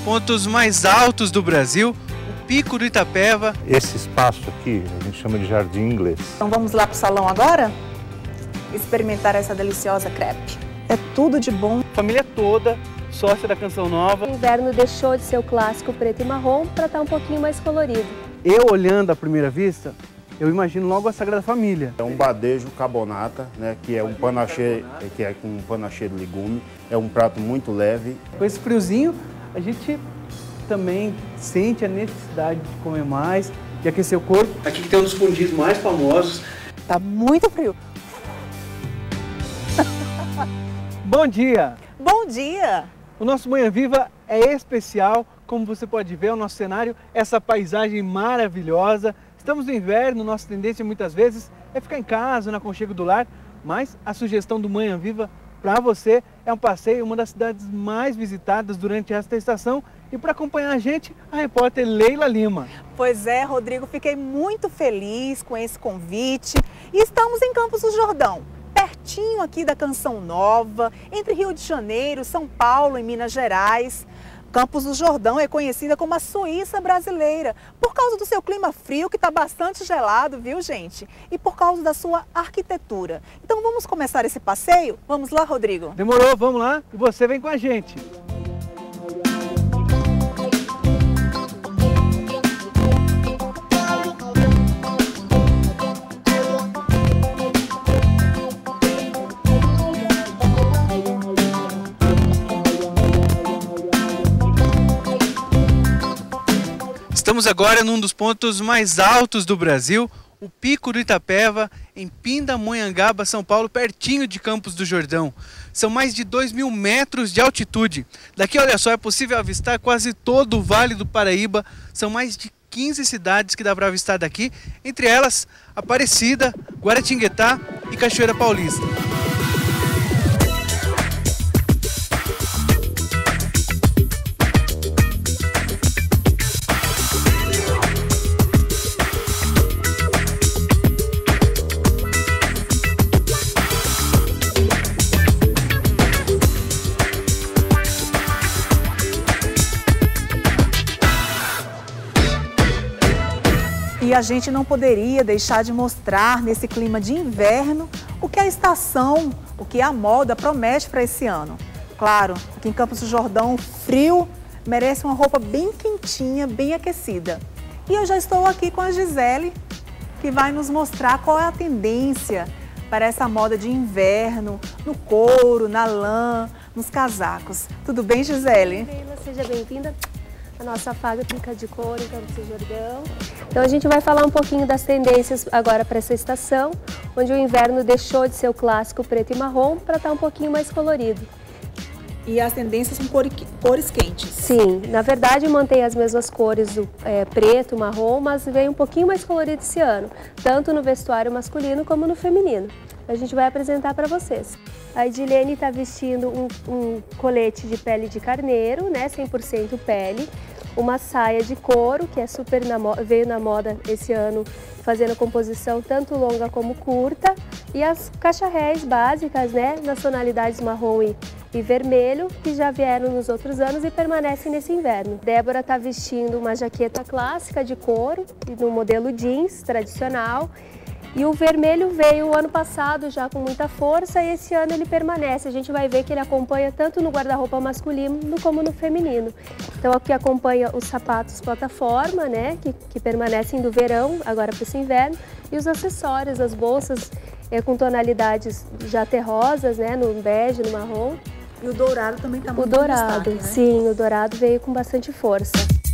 pontos mais altos do Brasil, o Pico do Itapeva. Esse espaço aqui a gente chama de jardim inglês. Então vamos lá para o salão agora? Experimentar essa deliciosa crepe. É tudo de bom. Família toda, sócia da Canção Nova. O inverno deixou de ser o clássico preto e marrom para estar um pouquinho mais colorido. Eu, olhando à primeira vista, eu imagino logo a Sagrada Família. É um badejo carbonata, né, que é um panaché, que é com um panaché de legume. É um prato muito leve. Com esse friozinho, a gente também sente a necessidade de comer mais, de aquecer o corpo. Aqui que tem um dos fundidos mais famosos. Tá muito frio. Bom dia! Bom dia! O nosso Manhã Viva é especial, como você pode ver, o nosso cenário, essa paisagem maravilhosa. Estamos no inverno, nossa tendência muitas vezes é ficar em casa, no aconchego do lar, mas a sugestão do Manhã Viva para você é um passeio em uma das cidades mais visitadas durante esta estação. E para acompanhar a gente, a repórter Leila Lima. Pois é, Rodrigo, fiquei muito feliz com esse convite. E estamos em Campos do Jordão, pertinho aqui da Canção Nova, entre Rio de Janeiro, São Paulo e Minas Gerais. Campos do Jordão é conhecida como a Suíça brasileira, por causa do seu clima frio, que está bastante gelado, viu, gente? E por causa da sua arquitetura. Então vamos começar esse passeio? Vamos lá, Rodrigo? Demorou, vamos lá e você vem com a gente. Estamos agora num dos pontos mais altos do Brasil, o Pico do Itapeva, em Pindamonhangaba, São Paulo, pertinho de Campos do Jordão. São mais de 2.000 metros de altitude. Daqui, olha só, é possível avistar quase todo o Vale do Paraíba. São mais de 15 cidades que dá para avistar daqui, entre elas Aparecida, Guaratinguetá e Cachoeira Paulista. E a gente não poderia deixar de mostrar nesse clima de inverno o que a estação, o que a moda promete para esse ano. Claro, aqui em Campos do Jordão, o frio merece uma roupa bem quentinha, bem aquecida. E eu já estou aqui com a Gisele, que vai nos mostrar qual é a tendência para essa moda de inverno, no couro, na lã, nos casacos. Tudo bem, Gisele? Leila, seja bem-vinda à nossa fábrica de couro em Campos do Jordão. Então a gente vai falar um pouquinho das tendências agora para essa estação, onde o inverno deixou de ser o clássico preto e marrom para estar um pouquinho mais colorido. E as tendências são cores quentes? Sim, na verdade mantém as mesmas cores do preto, marrom, mas vem um pouquinho mais colorido esse ano, tanto no vestuário masculino como no feminino. A gente vai apresentar para vocês. A Edilene está vestindo um colete de pele de carneiro, né, 100% pele, uma saia de couro, que é veio na moda esse ano, fazendo a composição tanto longa como curta, e as cacharrés básicas, né, nas tonalidades marrom e vermelho, que já vieram nos outros anos e permanecem nesse inverno. Débora está vestindo uma jaqueta clássica de couro, no modelo jeans tradicional. E o vermelho veio ano passado já com muita força e esse ano ele permanece. A gente vai ver que ele acompanha tanto no guarda-roupa masculino como no feminino. Então aqui acompanha os sapatos plataforma, né, que permanecem do verão agora para esse inverno, e os acessórios, as bolsas com tonalidades já terrosas, né, no bege, no marrom. E o dourado também está muito dourado, destaque, né? Sim, o dourado veio com bastante força.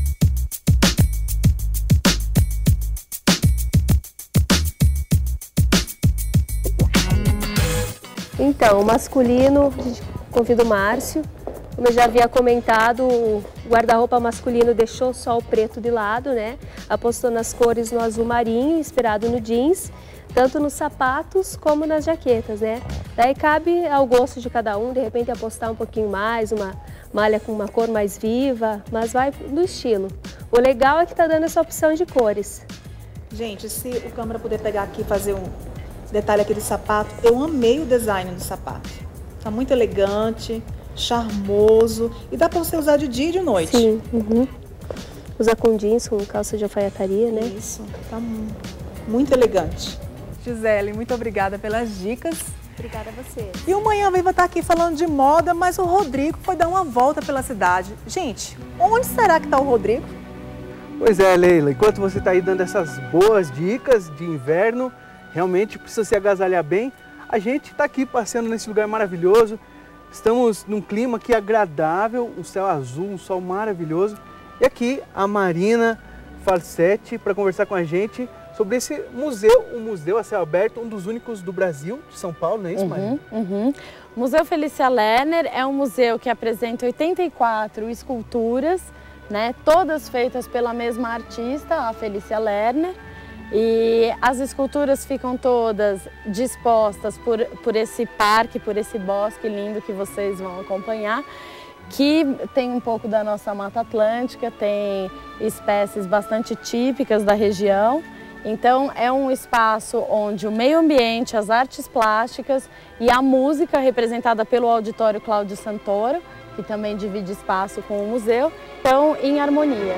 Então, o masculino, a gente convida o Márcio. Como eu já havia comentado, o guarda-roupa masculino deixou só o preto de lado, né? Apostou nas cores no azul marinho, inspirado no jeans, tanto nos sapatos como nas jaquetas, né? Daí cabe ao gosto de cada um, de repente apostar um pouquinho mais, uma malha com uma cor mais viva, mas vai no estilo. O legal é que tá dando essa opção de cores. Gente, se o câmera puder pegar aqui e fazer detalhe aqui do sapato, eu amei o design do sapato. Tá muito elegante, charmoso. E dá para você usar de dia e de noite. Sim. Usar com jeans, com calça de alfaiataria, né? Isso, tá muito elegante. Gisele, muito obrigada pelas dicas. Obrigada a você. E o Manhã Viva tá aqui falando de moda, mas o Rodrigo foi dar uma volta pela cidade. Gente, onde será que tá o Rodrigo? Pois é, Leila, enquanto você está aí dando essas boas dicas de inverno, realmente precisa se agasalhar bem, a gente está aqui passeando nesse lugar maravilhoso. Estamos num clima aqui agradável, um céu azul, um sol maravilhoso. E aqui a Marina Falsetti para conversar com a gente sobre esse museu, um museu a céu aberto, um dos únicos do Brasil, de São Paulo, não é isso, Marina? O Museu Felícia Lerner é um museu que apresenta 84 esculturas, né, todas feitas pela mesma artista, a Felícia Lerner. E as esculturas ficam todas dispostas por esse parque, por esse bosque lindo que vocês vão acompanhar, que tem um pouco da nossa Mata Atlântica, tem espécies bastante típicas da região. Então é um espaço onde o meio ambiente, as artes plásticas e a música representada pelo Auditório Cláudio Santoro, que também divide espaço com o museu, estão em harmonia.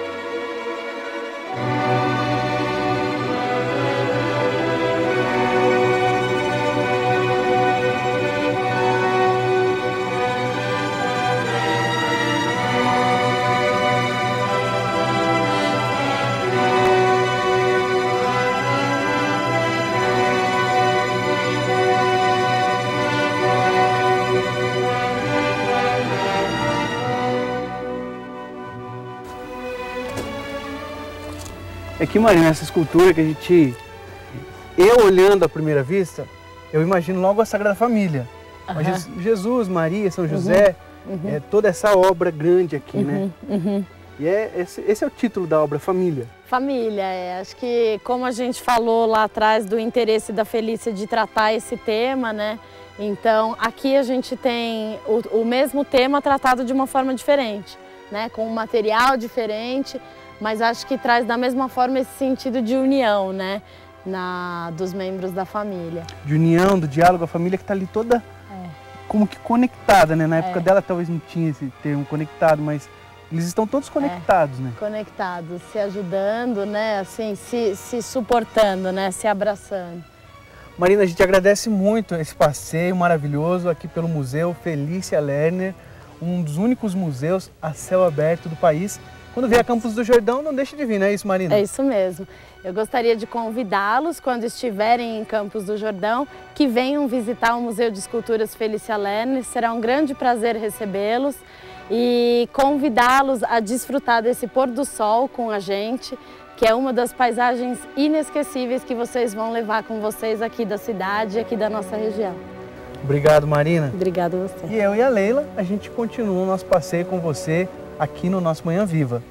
Aqui, Marina, essa escultura que a gente... Eu olhando à primeira vista, eu imagino logo a Sagrada Família. Jesus, Maria, São José, toda essa obra grande aqui, né? E esse é o título da obra, Família. Família, acho que como a gente falou lá atrás do interesse da Felícia de tratar esse tema, né? Então aqui a gente tem o mesmo tema tratado de uma forma diferente, né? Com um material diferente, mas acho que traz da mesma forma esse sentido de união, né? Dos membros da família. De união, do diálogo, a família que está ali toda como que conectada, né? Na época dela talvez não tinha esse termo conectado, mas eles estão todos conectados, né? Conectados, se ajudando, né? Assim, se suportando, né? Se abraçando. Marina, a gente agradece muito esse passeio maravilhoso aqui pelo Museu Felícia Lerner, um dos únicos museus a céu aberto do país. Quando vier a Campos do Jordão, não deixe de vir, não é isso, Marina? É isso mesmo. Eu gostaria de convidá-los, quando estiverem em Campos do Jordão, que venham visitar o Museu de Esculturas Felícia Lerner. Será um grande prazer recebê-los e convidá-los a desfrutar desse pôr do sol com a gente, que é uma das paisagens inesquecíveis que vocês vão levar com vocês aqui da cidade, aqui da nossa região. Obrigado, Marina. Obrigada a você. E eu e a Leila, a gente continua o nosso passeio com você aqui no nosso Manhã Viva.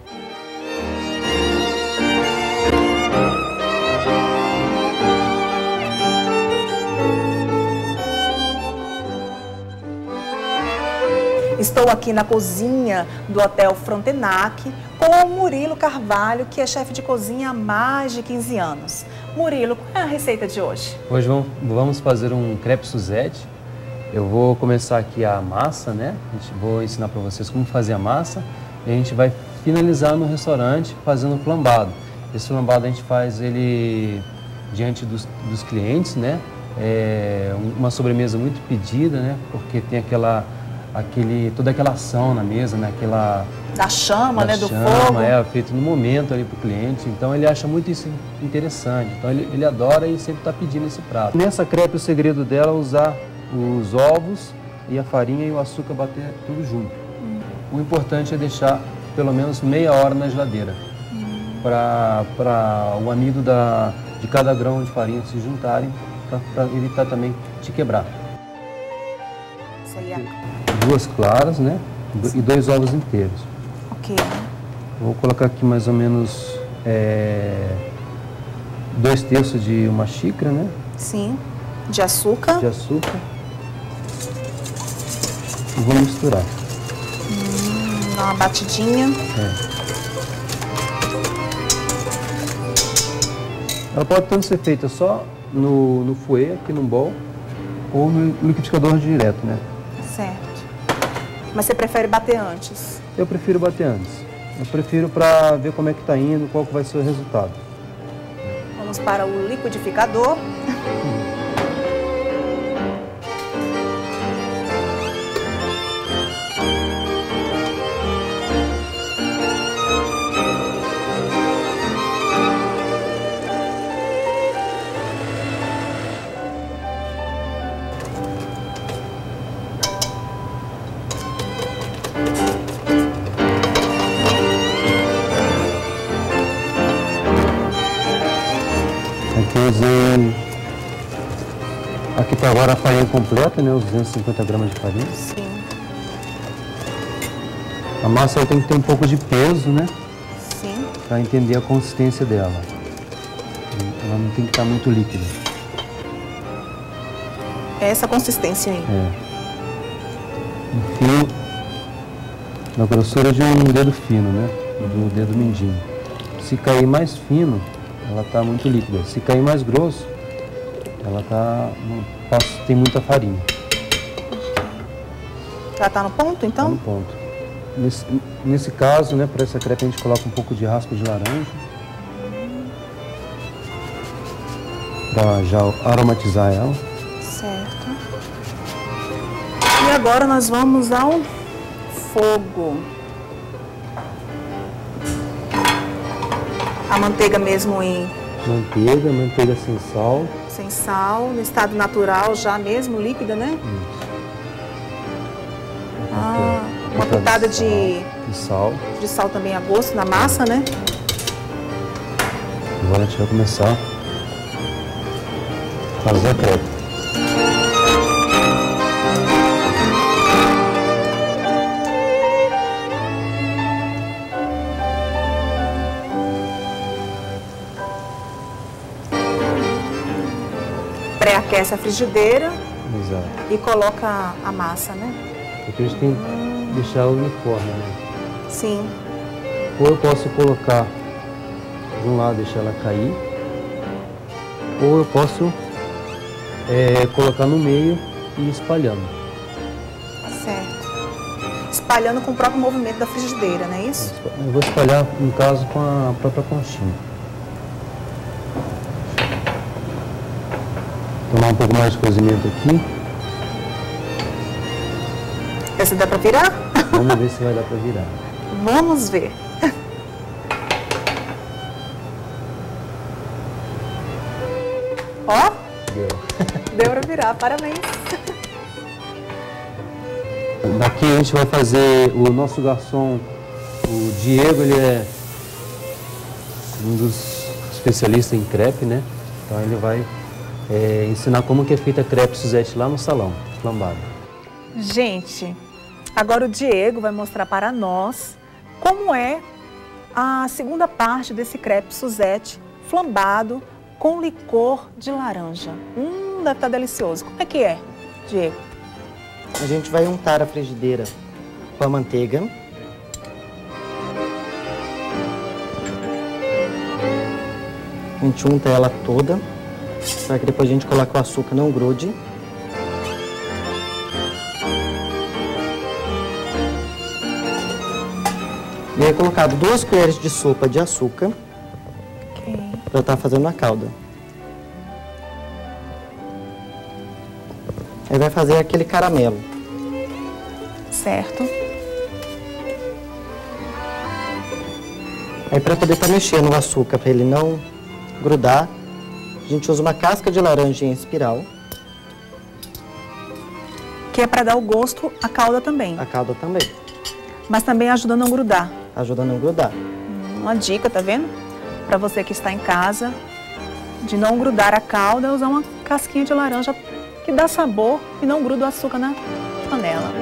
Estou aqui na cozinha do Hotel Frontenac com o Murilo Carvalho, que é chefe de cozinha há mais de 15 anos. Murilo, qual é a receita de hoje? Hoje vamos fazer um crepe Suzette. Eu vou começar aqui a massa, né? Vou ensinar para vocês como fazer a massa e a gente vai finalizar no restaurante fazendo flambado. Esse flambado a gente faz ele diante dos clientes, né? É uma sobremesa muito pedida, né? Porque tem toda aquela ação na mesa, né? Da chama, né? Do chama, fogo. Feito no momento ali para o cliente. Então ele acha muito isso interessante. Então ele adora e sempre está pedindo esse prato. Nessa crepe o segredo dela é usar os ovos e a farinha e o açúcar, bater tudo junto. O importante é deixar pelo menos meia hora na geladeira para o amido de cada grão de farinha se juntarem, para evitar também de quebrar. Isso aí é... 2 claras, né? E 2 ovos inteiros. Ok. Vou colocar aqui mais ou menos 2/3 de uma xícara, né? Sim. De açúcar. De açúcar. E vou misturar. Dá uma batidinha. Ela pode tanto ser feita só no fouet, aqui no bowl, ou no liquidificador direto, né? Certo. Mas você prefere bater antes? Eu prefiro bater antes. Eu prefiro para ver como é que está indo, qual que vai ser o resultado. Vamos para o liquidificador. Aqui eu usei, aqui tá agora a farinha completa, né, os 250 gramas de farinha. Sim. A massa ela tem que ter um pouco de peso, né, Sim. para entender a consistência dela. Ela não tem que estar muito líquida. É essa consistência aí. Enfio na grossura de um dedo fino, né, do dedo mindinho. Se cair mais fino, ela está muito líquida. Se cair mais grosso, ela tem muita farinha. Já está no ponto, então? Está no ponto. Nesse caso, né, para essa crepe a gente coloca um pouco de raspa de laranja. Para já aromatizar ela. Certo. E agora nós vamos ao fogo. A manteiga mesmo em... Manteiga sem sal. Sem sal, no estado natural já mesmo, líquida, né? Isso. Uma pitada de sal. De sal também a gosto na massa, né? Agora a gente vai começar a fazer a crepe. Pré-aquece a frigideira. Exato. E coloca a massa, né? Porque a gente tem que deixar ela uniforme, né? Sim. Ou eu posso colocar de um lado, deixar ela cair, ou eu posso colocar no meio e ir espalhando. Certo. Espalhando com o próprio movimento da frigideira, não é isso? Eu vou espalhar, no caso, com a própria conchinha. Tomar um pouco mais de cozimento aqui. Essa dá para virar? Vamos ver se vai dar para virar. Vamos ver. Ó. Deu para virar, parabéns. Daqui a gente vai fazer o nosso garçom, o Diego, ele é um dos especialistas em crepe, né? Então ele vai ensinar como que é feita a crepe Suzette lá no salão, flambado. Gente, agora o Diego vai mostrar para nós como é a segunda parte desse crepe Suzette flambado com licor de laranja. Deve estar delicioso. Como é que é, Diego? A gente vai untar a frigideira com a manteiga. A gente unta ela toda, para que depois a gente coloque o açúcar, não grude. E aí colocado 2 colheres de sopa de açúcar, para eu estar fazendo a calda. Aí vai fazer aquele caramelo. Certo. Aí para poder estar mexendo o açúcar, para ele não grudar, a gente usa uma casca de laranja em espiral. Que é para dar o gosto à calda também. A calda também. Mas também ajuda a não grudar. Ajuda a não grudar. Uma dica, tá vendo? Para você que está em casa, de não grudar a calda, é usar uma casquinha de laranja que dá sabor e não gruda o açúcar na panela.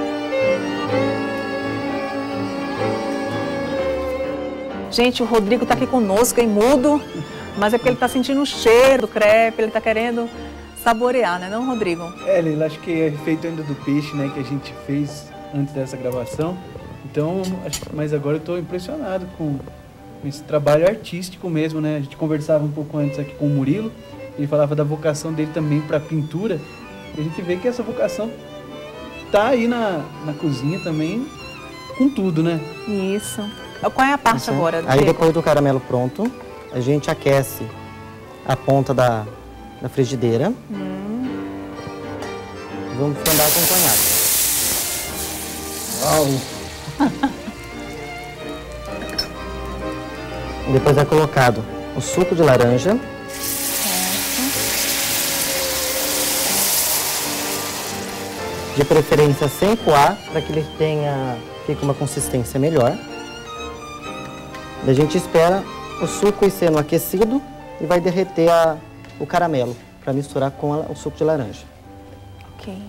Gente, o Rodrigo tá aqui conosco, em mudo, mas é porque ele tá sentindo o cheiro do crepe, ele tá querendo saborear, né, não, Rodrigo? Leila, acho que é feito ainda do peixe, né, que a gente fez antes dessa gravação. Então, mas agora eu estou impressionado com esse trabalho artístico mesmo, né? A gente conversava um pouco antes aqui com o Murilo, ele falava da vocação dele também para pintura, e a gente vê que essa vocação tá aí na cozinha também com tudo, né? Isso. Qual é a parte agora? Aí depois do caramelo pronto, a gente aquece a ponta da frigideira. Vamos andar com conhaque. Depois é colocado o suco de laranja. De preferência sem coar, para que ele fique uma consistência melhor. A gente espera o suco ir sendo aquecido e vai derreter o caramelo para misturar com o suco de laranja. Ok.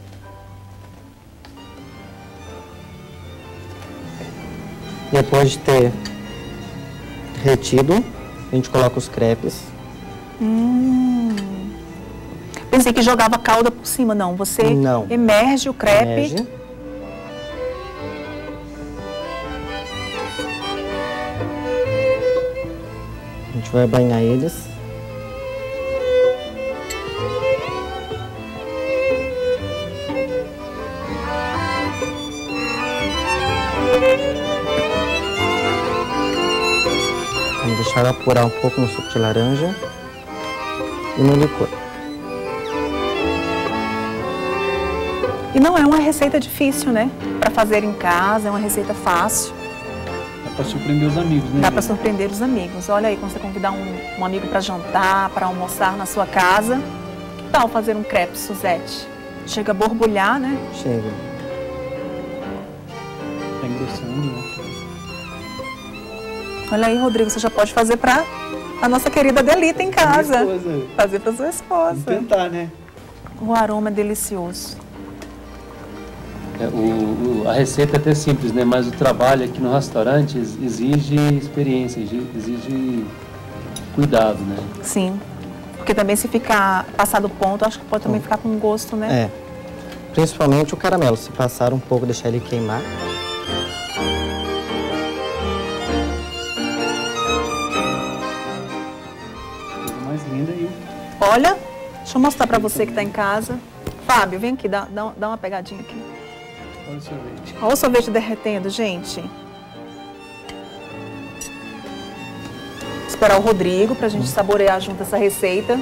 Depois de ter derretido, a gente coloca os crepes. Pensei que jogava calda por cima, não. Você emerge o crepe. Emerge. A gente vai banhar eles. Vamos deixar evaporar um pouco no suco de laranja e no licor. E não é uma receita difícil, né? Para fazer em casa, é uma receita fácil. Dá para surpreender os amigos, né? Dá para surpreender os amigos. Olha aí, quando você convidar um amigo para jantar, para almoçar na sua casa, que tal fazer um crepe Suzette? Chega a borbulhar, né? Chega. Tá engrossando, né? Olha aí, Rodrigo, você já pode fazer para a nossa querida Delita em casa. Fazer para sua esposa. Vamos tentar, né? O aroma é delicioso. A receita é até simples, né? Mas o trabalho aqui no restaurante exige experiência, exige cuidado, né? Sim, porque também se ficar passado o ponto, acho que pode também ficar com gosto, né? É, principalmente o caramelo, se passar um pouco, deixar ele queimar. Coisa mais linda aí. Olha, deixa eu mostrar para você que está em casa. Fábio, vem aqui, dá uma pegadinha aqui. Olha o sorvete. Olha o sorvete derretendo, gente. Esperar o Rodrigo para a gente saborear junto essa receita.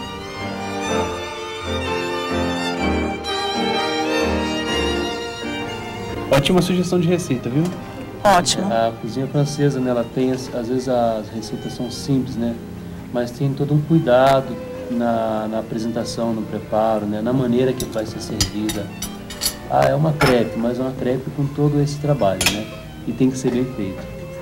Ótima sugestão de receita, viu? Ótimo. A cozinha francesa, né, ela tem, às vezes as receitas são simples, né? Mas tem todo um cuidado na apresentação, no preparo, né? Na maneira que vai ser servida. É uma crepe, mas é uma crepe com todo esse trabalho, né? E tem que ser bem feito.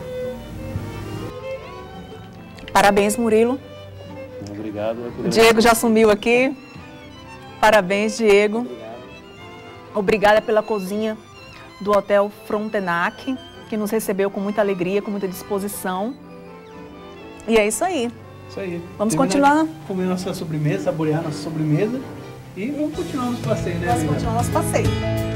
Parabéns, Murilo. Obrigado. O Diego já sumiu aqui. Parabéns, Diego. Obrigada pela cozinha do Hotel Frontenac, que nos recebeu com muita alegria, com muita disposição. E é isso aí. Isso aí. Vamos continuar. Comer nossa sobremesa, saborear nossa sobremesa. E vamos continuar nosso passeio, né? Vamos continuar nosso passeio.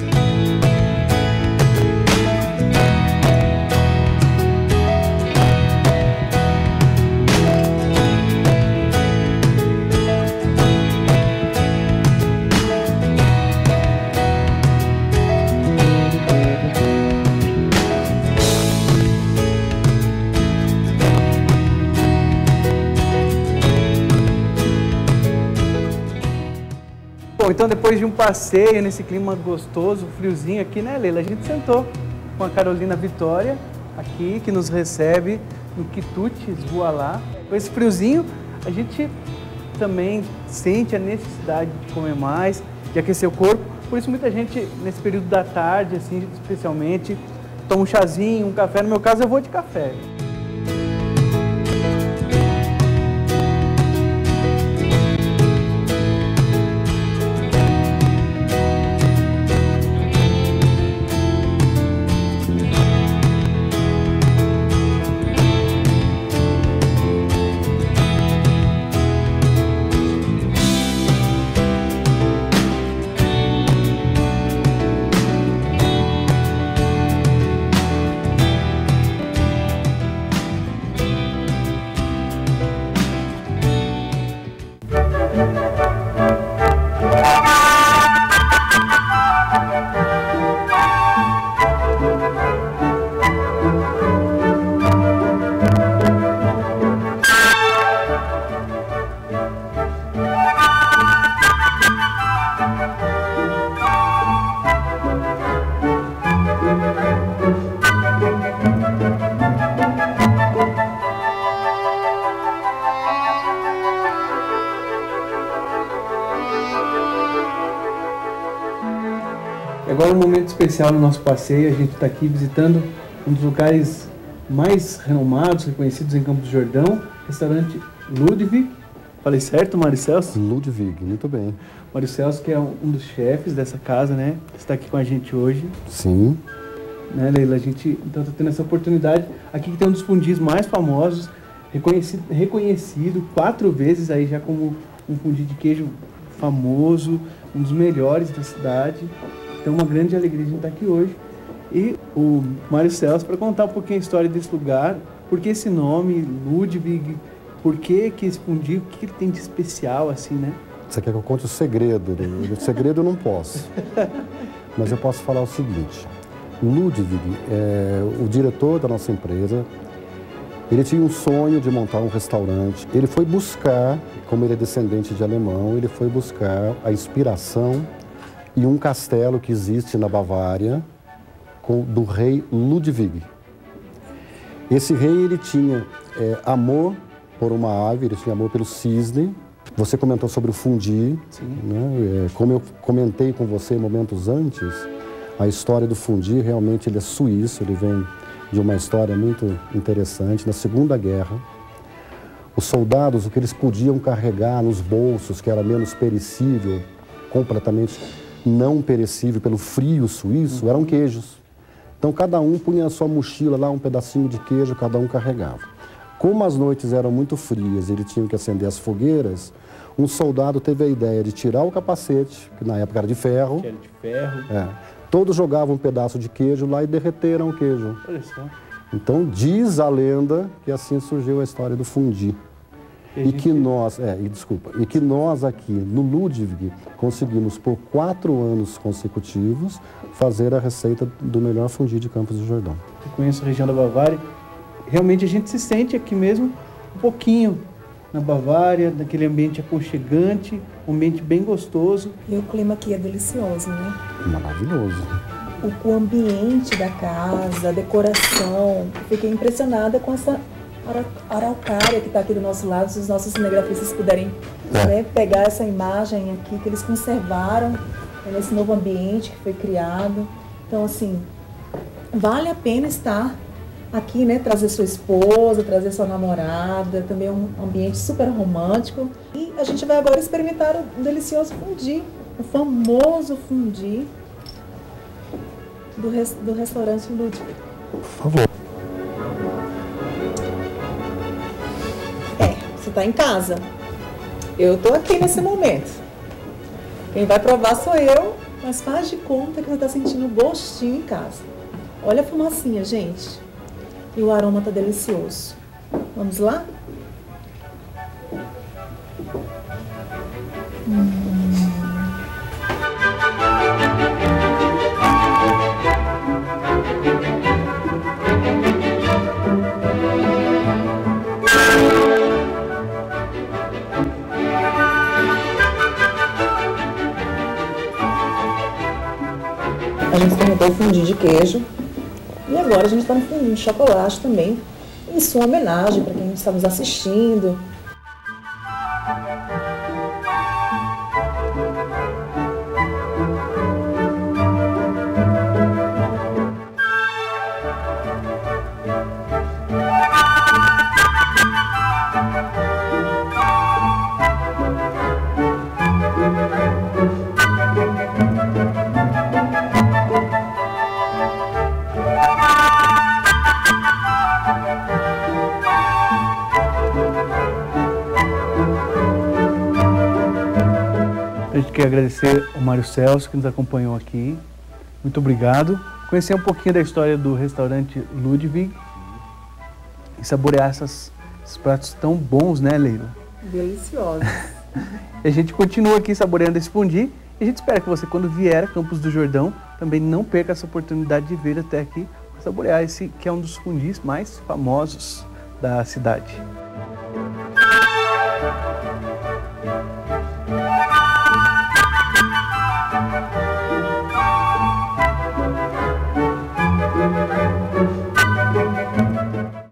Bom, então depois de um passeio nesse clima gostoso, friozinho aqui, né, Leila? A gente sentou com a Carolina Vitória aqui, que nos recebe no Quitutes Voilá. Com esse friozinho, a gente também sente a necessidade de comer mais, de aquecer o corpo. Por isso muita gente, nesse período da tarde, assim, especialmente, toma um chazinho, um café. No meu caso, eu vou de café. agora um momento especial no nosso passeio. A gente está aqui visitando um dos lugares mais renomados, reconhecidos em Campos do Jordão, restaurante Ludwig. Falei certo, Mário Celso? Ludwig, muito bem. Mário Celso, que é um dos chefes dessa casa, né? Está aqui com a gente hoje. Sim. Né, Leila? A gente então está tendo essa oportunidade. Aqui que tem um dos fundis mais famosos, reconhecido 4 vezes aí já como um fundi de queijo famoso, um dos melhores da cidade. Então, uma grande alegria a gente estar aqui hoje. E o Mário Celso para contar um pouquinho a história desse lugar, por que esse nome, Ludwig, por que esse fundi, o que ele tem de especial, assim, né? Você quer que eu conte o segredo? O segredo eu não posso. Mas eu posso falar o seguinte. Ludwig, o diretor da nossa empresa, ele tinha um sonho de montar um restaurante. Ele foi buscar, como ele é descendente de alemão, ele foi buscar a inspiração em um castelo que existe na Bavária, do rei Ludwig. Esse rei, ele tinha amor por uma ave, ele tinha amor pelo cisne. Você comentou sobre o fundi, né? Como eu comentei com você momentos antes, a história do fundi realmente ele é suíço, ele vem de uma história muito interessante. Na Segunda Guerra, os soldados, o que eles podiam carregar nos bolsos, que era menos perecível, completamente não perecível pelo frio suíço, eram queijos. Então cada um punha na sua mochila lá um pedacinho de queijo, cada um carregava. Como as noites eram muito frias e ele tinha que acender as fogueiras, um soldado teve a ideia de tirar o capacete, que na época era de ferro. Que era de ferro. Todos jogavam um pedaço de queijo lá e derreteram o queijo. Olha só. Então diz a lenda que assim surgiu a história do fundi. E que nós aqui no Ludwig conseguimos por 4 anos consecutivos fazer a receita do melhor fundi de Campos do Jordão. Eu conheço a região da Bavária. Realmente a gente se sente aqui mesmo um pouquinho na Bavária, naquele ambiente aconchegante, um ambiente bem gostoso. E o clima aqui é delicioso, né? Maravilhoso. O ambiente da casa, a decoração. Fiquei impressionada com essa araucária que está aqui do nosso lado. Se os nossos cinegrafistas puderem pegar essa imagem aqui que eles conservaram nesse novo ambiente que foi criado. Então, assim, vale a pena estar aqui, né? Trazer sua esposa, trazer sua namorada. Também é um ambiente super romântico. E a gente vai agora experimentar o delicioso fundi, o famoso fundi do restaurante Ludwig. Por favor. Você está em casa. Eu estou aqui nesse momento. Quem vai provar sou eu, mas faz de conta que você está sentindo gostinho em casa. Olha a fumacinha, gente. E o aroma está delicioso. Vamos lá? A gente experimentou o fundi de queijo e agora a gente está no fundi de chocolate também, em sua homenagem para quem está nos assistindo. A gente quer agradecer ao Mário Celso que nos acompanhou aqui. Muito obrigado. Conhecer um pouquinho da história do restaurante Ludwig e saborear esses pratos tão bons, né, Leila? Deliciosos. E a gente continua aqui saboreando esse fundi e a gente espera que você, quando vier a Campos do Jordão, também não perca essa oportunidade de vir até aqui para saborear esse que é um dos fundis mais famosos da cidade.